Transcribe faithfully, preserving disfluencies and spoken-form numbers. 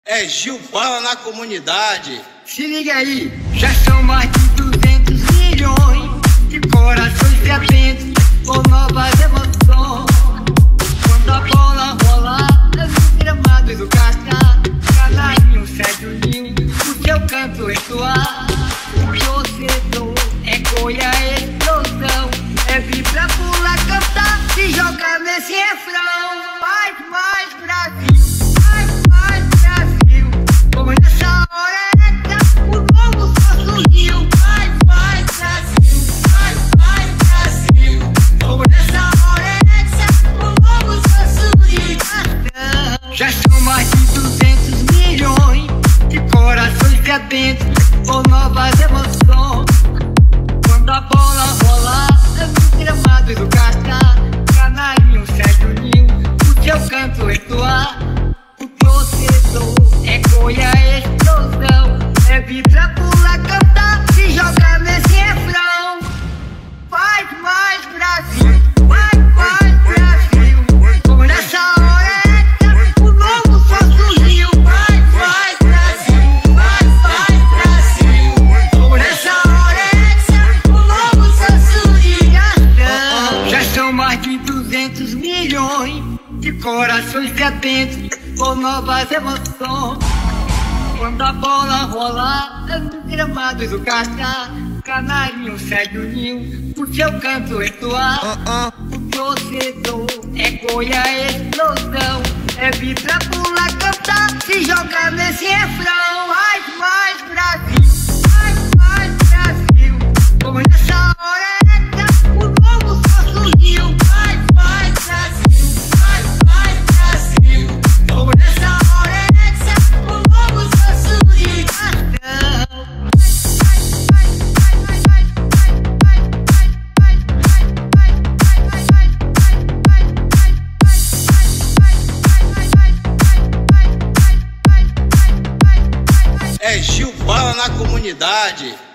É Gil Bala na comunidade. Se liga aí, já são mais de duzentos milhões de corações sedentos por novas emoções. Quando a bola rola nos gramados do Cacá, canarinho segue o ninho, o seu canto entoar. O torcedor é coia, é explosão, é vibra, pula, cantar, se joga nesse refrão. Faz mais Brasil, faz mais Brasil, como nessa hora é o novo só surgiu. Faz mais Brasil, faz mais Brasil, como nessa hora é o novo só surgiu. Já são mais de duzentos milhões de corações sedentos por novas emoções. Quando a bola rola nos gramados do Cacá, canarinho segue o ninho, o seu canto entoar. O torcedor é coia, é explosão, é vibra, pula, cantar, se joga nesse refrão. Faz mais Brasil, faz mais Brasil, como nessa hora é o novo só surgiu. Faz mais Brasil, faz mais Brasil, como nessa hora é o novo só surgiu. Já são mais de duzentos milhões de corações sedentos por novas emoções. Quando a bola rola nos gramados do Cacá, canarinho segue o ninho, o seu canto entoar. O torcedor é coia, é explosão, é vibra, pula, cantar, se joga nesse refrão. Faz mais Brasil, faz mais Brasil, como nessa hora é o novo só surgiu. Faz mais Brasil, faz mais Brasil, como nessa hora é o novo só surgiu. É Gil Bala na comunidade.